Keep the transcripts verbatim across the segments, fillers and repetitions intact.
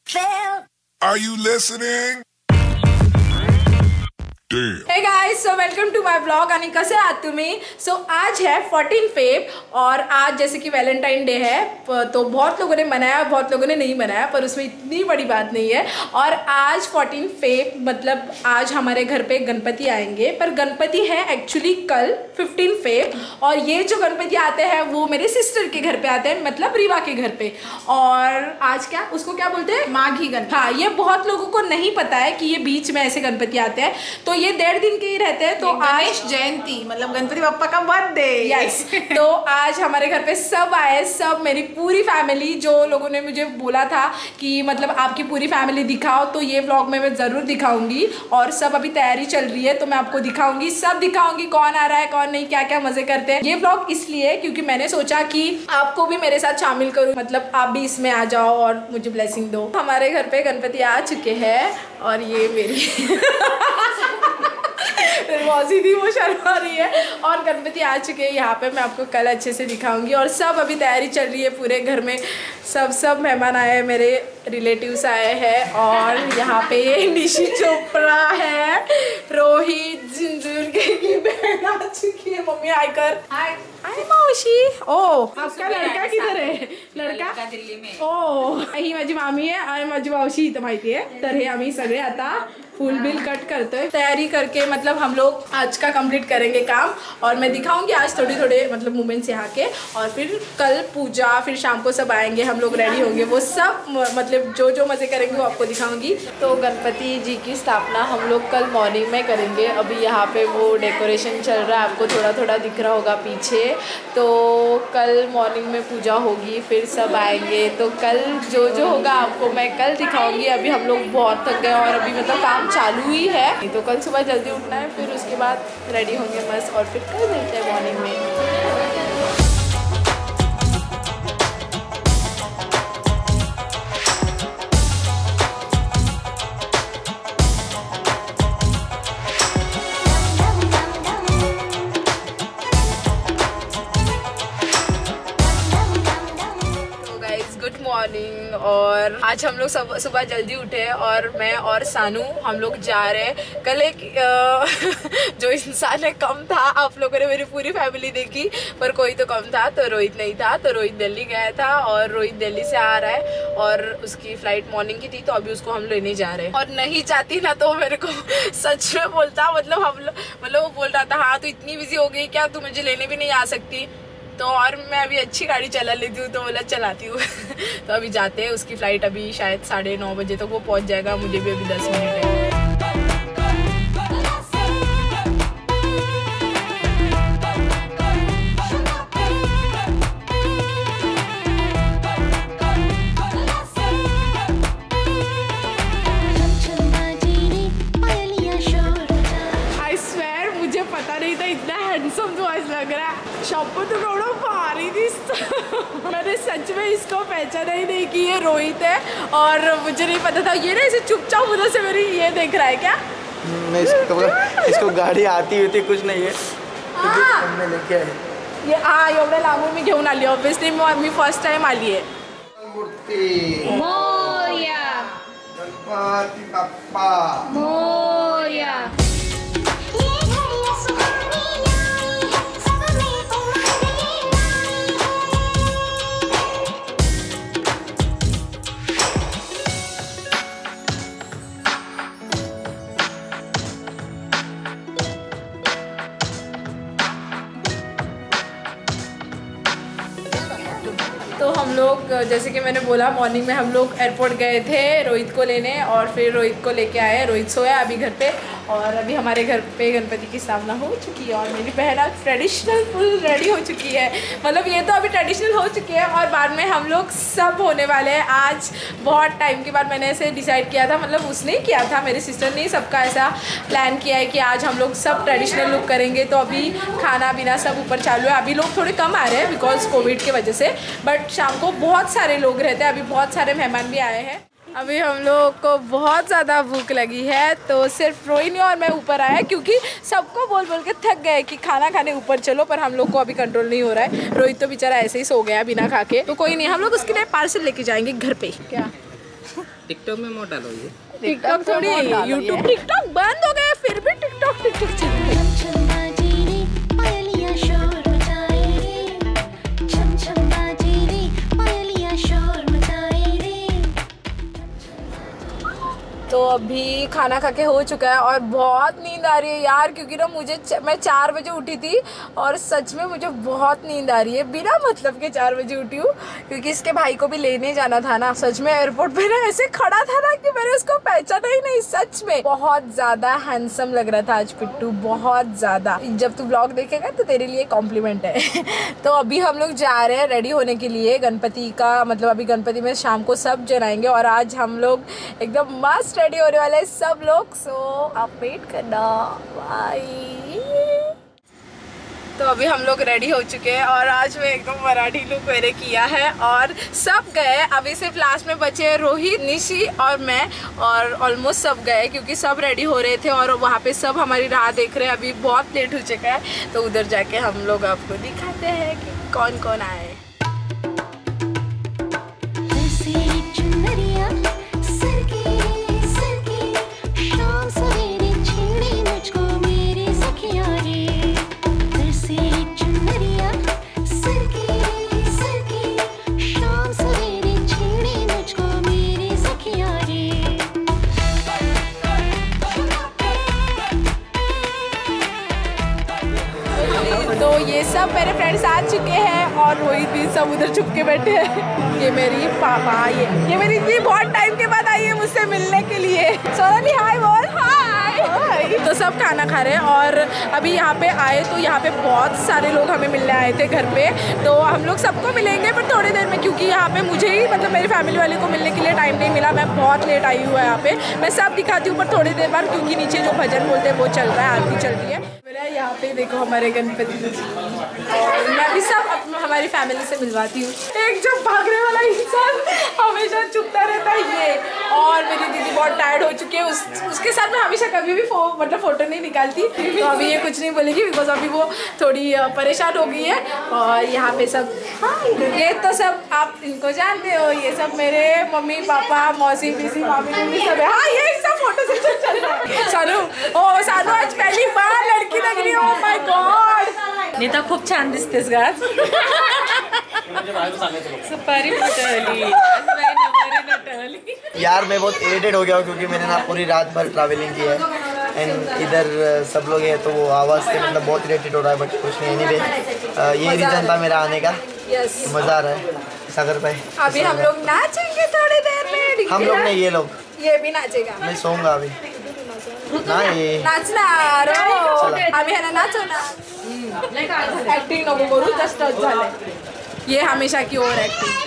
Are you listening? Hey guys, so welcome to my vlog आणि कसे आहात तुम्ही? सो so, आज है फोर्टीन फेब और आज जैसे कि वैलेंटाइन डे है तो बहुत लोगों ने मनाया, बहुत लोगों ने नहीं मनाया, पर उसमें इतनी बड़ी बात नहीं है। और आज फोर्टीन फेब मतलब आज हमारे घर पे गणपति आएंगे, पर गणपति है एक्चुअली कल फिफ्टीन फेब। और ये जो गणपति आते हैं वो मेरे सिस्टर के घर पे आते हैं, मतलब रीवा के घर पे। और आज क्या उसको क्या बोलते हैं, माघी गणपति। हाँ, ये बहुत लोगों को नहीं पता है कि ये बीच में ऐसे गणपति आते हैं, तो ये डेढ़ दिन के ही रहते हैं। तो आज जयंती मतलब गणपति बप्पा का बर्थडे। यस तो आज हमारे घर पे सब आए, सब मेरी पूरी फैमिली। जो लोगों ने मुझे बोला था कि मतलब आपकी पूरी फैमिली दिखाओ, तो ये व्लॉग में मैं ज़रूर दिखाऊंगी। और सब अभी तैयारी चल रही है, तो मैं आपको दिखाऊंगी, सब दिखाऊंगी कौन आ रहा है कौन नहीं, क्या क्या मजे करते हैं। ये व्लॉग इसलिए क्योंकि मैंने सोचा कि आपको भी मेरे साथ शामिल करूँ, मतलब आप भी इसमें आ जाओ और मुझे ब्लेसिंग दो। हमारे घर पे गणपति आ चुके हैं और ये मेरी मौसी थी, वो शर्मा रही है। और गणपति आ चुके हैं यहाँ पे, मैं आपको कल अच्छे से दिखाऊंगी। और सब अभी तैयारी चल रही है पूरे घर में, सब सब मेहमान आए हैं, मेरे रिलेटिव्स आए हैं। और यहाँ पे ये निशी चोपड़ा है, रोहित जिंदूर की बहन आ चुकी है, मम्मी आकर हाय हाय मौसी। ओ आपका लड़का किधर है? लड़का दिल्ली में। ओ ही माझी मामी आहे आणि माझी मावशी इथं माहिती आहे। तर हे आम्ही सगळे आता फुल बिल कट करतोय, तैयारी करके मतलब हम लोग आज का कंप्लीट करेंगे काम। और मैं दिखाऊंगी आज थोड़े थोड़े मतलब मोमेंट्स यहाँ के। और फिर कल पूजा, फिर शाम को सब आएंगे, हम लोग रेडी होंगे, वो सब मतलब जो जो मज़े करेंगे वो आपको दिखाऊंगी। तो गणपति जी की स्थापना हम लोग कल मॉर्निंग में करेंगे। अभी यहाँ पे वो डेकोरेशन चल रहा है, आपको थोड़ा थोड़ा दिख रहा होगा पीछे। तो कल मॉर्निंग में पूजा होगी, फिर सब आएंगे। तो कल जो जो होगा आपको मैं कल दिखाऊंगी। अभी हम लोग बहुत थक गए और अभी मतलब काम चालू ही है, तो कल सुबह जल्दी उठना है, फिर उसके बाद रेडी होंगे बस। और फिर कल मिलते हैं मॉर्निंग में। मॉर्निंग और आज हम लोग सब सुबह जल्दी उठे और मैं और सानू हम लोग जा रहे हैं। कल एक जो इंसान है कम था, आप लोगों ने मेरी पूरी फैमिली देखी, पर कोई तो कम था, तो रोहित नहीं था। तो रोहित दिल्ली गया था और रोहित दिल्ली से आ रहा है और उसकी फ्लाइट मॉर्निंग की थी, तो अभी उसको हम लेने जा रहे हैं। और नहीं चाहती ना तो मेरे को सच में बोलता, मतलब हम लोग मतलब वो बोल रहा था हाँ तू इतनी बिजी हो गई क्या, तू मुझे लेने भी नहीं आ सकती। तो और मैं अभी अच्छी गाड़ी चला लेती हूँ, तो बोला चलाती हूँ। तो अभी जाते हैं, उसकी फ़्लाइट अभी शायद साढ़े नौ बजे तक तो वो पहुँच जाएगा, मुझे भी अभी दस मिनट है। आई स्वेयर मुझे पता नहीं था इतना हैंडसम तो आज लग रहा है। शॉप पर तो थोड़ा भारी दिखता। मैंने सच में इसको पहचाना ही नहीं कि ये रोहित है, और मुझे नहीं पता था। ये ना इसे चुपचाप उधर से मेरी ये देख रहा है क्या? नहीं, इसको, इसको गाड़ी आती होती कुछ नहीं है, हाँ लेके आए ये। हाँ एवढ्या लांबून मी घेऊन आली, ऑब्वियसली मी फर्स्ट टाइम आली आहे। मोरया गणपति बप्पा मोरया। तो हम लोग जैसे कि मैंने बोला मॉर्निंग में हम लोग एयरपोर्ट गए थे रोहित को लेने, और फिर रोहित को लेके आए। रोहित सोया अभी घर पे, और अभी हमारे घर पे गणपति की स्थापना हो चुकी है। और मेरी बहन आज ट्रेडिशनल फुल रेडी हो चुकी है, मतलब ये तो अभी ट्रेडिशनल हो चुकी है और बाद में हम लोग सब होने वाले हैं। आज बहुत टाइम के बाद मैंने ऐसे डिसाइड किया था, मतलब उसने ही किया था, मेरी सिस्टर ने सबका ऐसा प्लान किया है कि आज हम लोग सब ट्रेडिशनल लुक करेंगे। तो अभी खाना पीना सब ऊपर चालू है। अभी लोग थोड़े कम आ रहे हैं बिकॉज कोविड की वजह से, बट शाम को बहुत सारे लोग रहते हैं। अभी बहुत सारे मेहमान भी आए हैं। अभी हम लोग को बहुत ज़्यादा भूख लगी है, तो सिर्फ रोहिणी और मैं ऊपर आए क्योंकि सबको बोल बोल के थक गए कि खाना खाने ऊपर चलो, पर हम लोग को अभी कंट्रोल नहीं हो रहा है। रोहित तो बेचारा ऐसे ही सो गया बिना खा के, तो कोई नहीं, हम लोग उसके लिए पार्सल लेके जाएंगे घर पे। क्या टिकटॉक में मत डालो ये। टिकटॉक थोड़ी, यूट्यूब टिकटॉक बंद हो गया फिर भी टिकटॉक टिकटॉक चल रही है। तो अभी खाना खा के हो चुका है और बहुत नींद आ रही है यार, क्योंकि ना मुझे च, मैं चार बजे उठी थी और सच में मुझे बहुत नींद आ रही है। बिना मतलब के चार बजे उठी हूँ क्योंकि इसके भाई को भी लेने जाना था ना। सच में एयरपोर्ट पे ना ऐसे खड़ा था ना कि मैंने उसको पहचाना ही नहीं। सच में बहुत ज्यादा हैंडसम लग रहा था आज पिट्टू, बहुत ज्यादा। जब तू ब्लॉग देखेगा तो तेरे लिए कॉम्प्लीमेंट है। तो अभी हम लोग जा रहे हैं रेडी होने के लिए गणपति का, मतलब अभी गणपति में शाम को सब जलाएंगे और आज हम लोग एकदम मस्त रेडी होने वाले हैं सब लोग। सो आप वेट करना, बाय। तो अभी हम लोग रेडी हो चुके हैं और आज मैं एकदम मराठी लुक मैंने किया है और सब गए। अभी सिर्फ लास्ट में बचे रोहित, निशी और मैं, और ऑलमोस्ट सब गए क्योंकि सब रेडी हो रहे थे और वहाँ पे सब हमारी राह देख रहे हैं। अभी बहुत लेट हो चुका है तो उधर जाके हम लोग आपको दिखाते हैं कि कौन कौन आए। तो ये सब मेरे फ्रेंड्स आ चुके हैं और रोहित भी सब उधर छुप के बैठे हैं। ये मेरी पापा, ये ये मेरी इतनी बहुत टाइम के बाद आई है मुझसे मिलने के लिए। सोनाली हाय बोल। हाय। तो सब खाना खा रहे हैं और अभी यहाँ पे आए तो यहाँ पे बहुत सारे लोग हमें मिलने आए थे घर पे। तो हम लोग सबको मिलेंगे पर थोड़ी देर में, क्योंकि यहाँ पे मुझे ही मतलब मेरी फैमिली वाले को मिलने के लिए टाइम नहीं मिला। मैं बहुत लेट आई हूँ यहाँ पे। मैं सब दिखाती हूँ पर थोड़ी देर बाद, क्योंकि नीचे जो भजन बोलते हैं वो चल रहा है, आरती चल रही है। मेरा यहाँ पे देखो हमारे गणपति जी और मैं भी सब अपने हमारी फैमिली से मिलवाती हूँ। एक जो भागने वाला इंसान हमेशा चुपता रहता है ये, और मेरी दीदी बहुत टायर्ड हो चुकी है। उस, उसके साथ मैं हमेशा कभी भी फो, मतलब फोटो नहीं निकालती। तो अभी ये कुछ नहीं बोलेगी बिकॉज अभी वो थोड़ी परेशान हो गई है। और यहाँ पे सब, हाँ ये तो सब आप इनको जानते हो, ये सब मेरे मम्मी पापा मौसी पीसी मामी मम्मी सब है। हाँ ये सब फोटो सेशन चल रहा है। सानू, ओ सानू आज पहली बार लड़की लग रही है। ओ माय गॉड, नीता खूप छान दिसतेस ग आज। सुपारी फुटली यार मैं बहुत इरिटेट हो गया हूँ क्योंकि मैंने ना पूरी रात भर ट्रैवलिंग की है एंड इधर सब लोग हैं तो वो आवाज़ से मतलब बहुत इरिटेट हो रहा है। बट कुछ नहीं, एनीवे ये रीज़न था मेरा आने का। यस मज़ा आ रहा है सागर पे। अभी हम लोग नाचेंगे थोड़ी देर में। हम लोग नहीं, ये लोग, ये भी नाचेगा। मैं सोऊंगा अभी ना। ये नाचना अभी है ना, नाचो ना। एक्टिंग नको करू, जस्ट टच झालंय। ये हमेशा की ओवर एक्टिंग।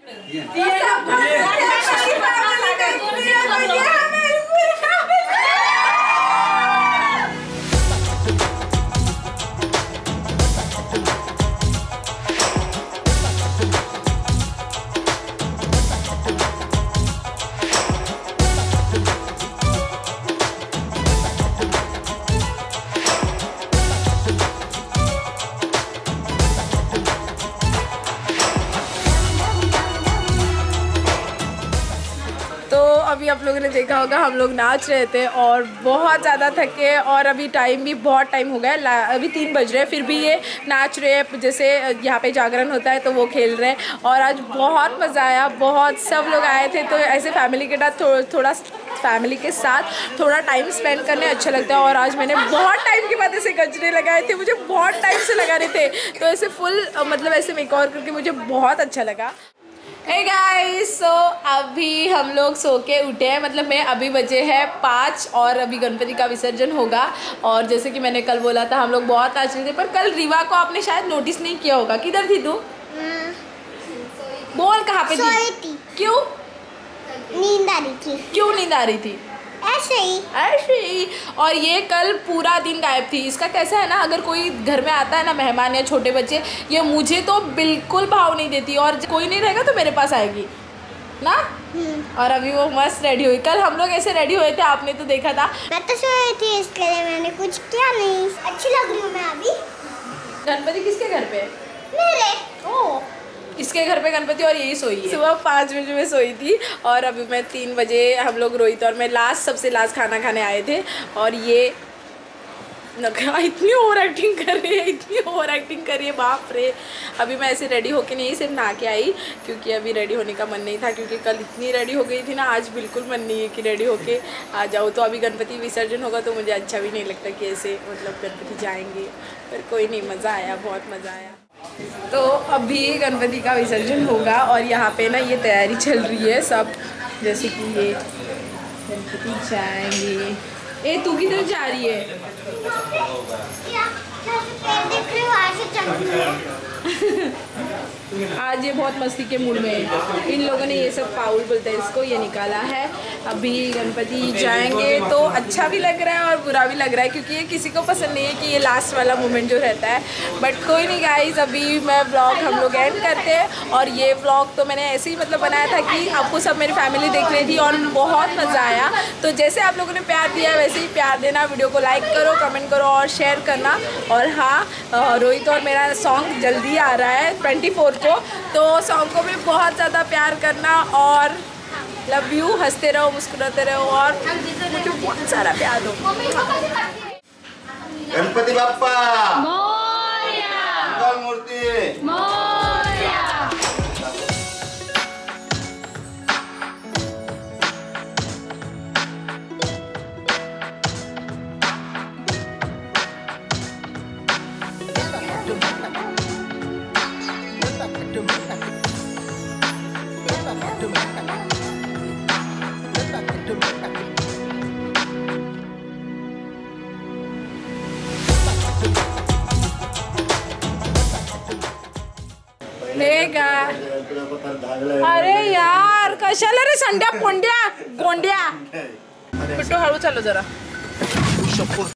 अभी आप लोगों ने देखा होगा हम लोग नाच रहे थे और बहुत ज़्यादा थके और अभी टाइम भी बहुत टाइम हो गया, अभी तीन बज रहे हैं फिर भी ये नाच रहे हैं। जैसे यहाँ पे जागरण होता है तो वो खेल रहे हैं और आज बहुत मज़ा आया, बहुत सब लोग आए थे। तो ऐसे फैमिली के साथ थो, थोड़ा फैमिली के साथ थोड़ा टाइम स्पेंड करने अच्छा लगता है। और आज मैंने बहुत टाइम के बाद ऐसे गजरे लगाए थे, मुझे बहुत टाइम से लगा रहे थे तो ऐसे फुल मतलब ऐसे मेकओवर करके मुझे बहुत अच्छा लगा। हे गाइस, सो अभी हम लोग सो के उठे हैं, मतलब मैं अभी बजे हैं पाँच और अभी गणपति का विसर्जन होगा। और जैसे कि मैंने कल बोला था हम लोग बहुत नाच रहे थे, पर कल रीवा को आपने शायद नोटिस नहीं किया होगा। किधर थी तू? बोल कहाँ पे थी? क्यों नींद आ रही थी। क्यों नींद आ रही थी? ऐसे ही ऐसे ही। और ये कल पूरा दिन गायब थी। इसका कैसा है ना, अगर कोई घर में आता है ना मेहमान या छोटे बच्चे, ये मुझे तो बिल्कुल भाव नहीं देती और कोई नहीं रहेगा तो मेरे पास आएगी ना। और अभी वो मस्त रेडी हुई। कल हम लोग ऐसे रेडी हुए थे, आपने तो देखा था। मैं तो सोई थी इसके लिए मैंने कुछ किया नहीं। अच्छी लग रही हूँ मैं अभी। गणपति किसके घर पे? मेरे। ओ इसके घर पे गणपति और यही सोई है। सुबह पाँच बजे में सोई थी और अभी मैं तीन बजे हम लोग रोहित और मैं लास्ट सबसे लास्ट खाना खाने आए थे और ये इतनी ओवर एक्टिंग कर रही है, इतनी ओवर एक्टिंग कर रही है, बाप रे। अभी मैं ऐसे रेडी होके नहीं सिर्फ नहा के आई क्योंकि अभी रेडी होने का मन नहीं था क्योंकि कल इतनी रेडी हो गई थी ना, आज बिल्कुल मन नहीं है कि रेडी होके आ जाऊँ। तो अभी गणपति विसर्जन होगा तो मुझे अच्छा भी नहीं लगता कि ऐसे मतलब गणपति जाएंगे, पर कोई नहीं, मज़ा आया, बहुत मज़ा आया। तो अभी गणपति का विसर्जन होगा और यहाँ पे ना ये तैयारी चल रही है सब, जैसे कि ये गणपति जाएंगे। ए तू किधर जा रही है? देख रही हूँ, ऐसे चल रही है। आज ये बहुत मस्ती के मूड में है। इन लोगों ने ये सब पाउल बोलते हैं इसको, ये निकाला है। अभी गणपति जाएंगे तो अच्छा भी लग रहा है और बुरा भी लग रहा है क्योंकि ये किसी को पसंद नहीं है कि ये लास्ट वाला मोमेंट जो रहता है, बट कोई नहीं गाइस, अभी मैं व्लॉग हम लोग एंड करते हैं। और ये व्लॉग तो मैंने ऐसे ही मतलब बनाया था कि आपको सब मेरी फैमिली देख रही थी और बहुत मज़ा आया। तो जैसे आप लोगों ने प्यार दिया वैसे ही प्यार देना, वीडियो को लाइक करो, कमेंट करो और शेयर करना। और हाँ, रोहित और मेरा सॉन्ग जल्दी आ रहा है ट्वेंटी फोर को, तो सॉन्ग को भी बहुत ज़्यादा प्यार करना और लव यू, हंसते रहो, मुस्कुराते रहो और मुझे बहुत सारा प्यार दो। गणपति बाप्पा मोरया, मंगल मूर्ति मोरया। लेगा। अरे यार कशाला रे संड्या पोंड्या गोंड्या, बिट्टू हळू चालू जरा।